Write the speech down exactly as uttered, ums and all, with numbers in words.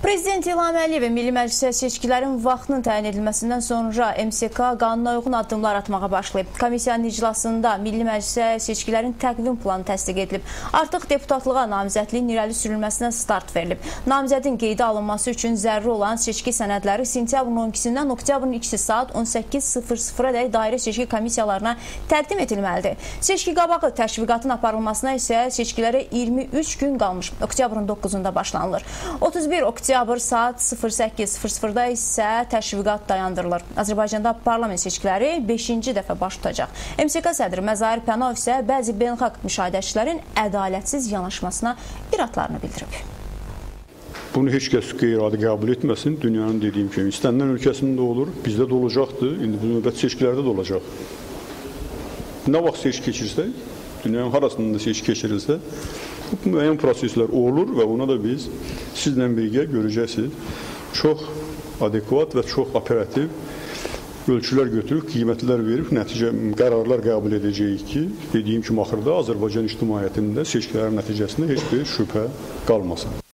Prezident İlham Əliyev Milli Məclisə seçkilərin vaxtının təyin edilməsindən sonra M S K qanuna uyğun addımlar atmağa başlayıb. Komissiyanın iclasında Milli Məclisə seçkilərin təqvim planı təsdiq edilib. Artıq deputatlığa namizədliyin irəli sürülməsinə start verilib. Namizədin qeydə alınması üçün zəruri olan seçki sənədləri sentyabrın on ikisindən oktyabrın ikisi saat on səkkiz sıfır sıfıra dək dairə seçki komissiyalarına təqdim edilməlidir. Seçki qabağı təşviqatın aparılmasına isə seçkilərə iyirmi üç gün qalmış. Oktyabrın doqquzunda başlanılır. otuz bir oktyabr saat sıfır səkkiz sıfır sıfırda isə təşviqat dayandırılır. Azərbaycanda parlament seçkiləri beşinci dəfə baş tutacaq. M S K sədri Məzahir Pənahov isə bəzi beynəlxalq müşahidəçilərin ədalətsiz yanaşmasına iradlarını bildirib. Bunu heç kəs qeyri-adi qəbul etməsin. Dünyanın dediyim kimi istənilən ölkəsində olur, bizdə də olacaqdır. İndi bu növbət seçkilərdə də olacaq. Nə vaxt seçki keçirsək, dünyanın harasında seçki keçirilsə, müəyyən proseslər olur və ona da biz sizlə birgə görəcəksiniz. Çox adekvat və çox operativ ölçülər götürüb, qiymətlər verib, nəticə qərarlar qəbul edəcəyik ki, dediyim kimi axırda Azərbaycan ictimaiyyətində seçkilərin nəticəsində heç bir şübhə qalmasın.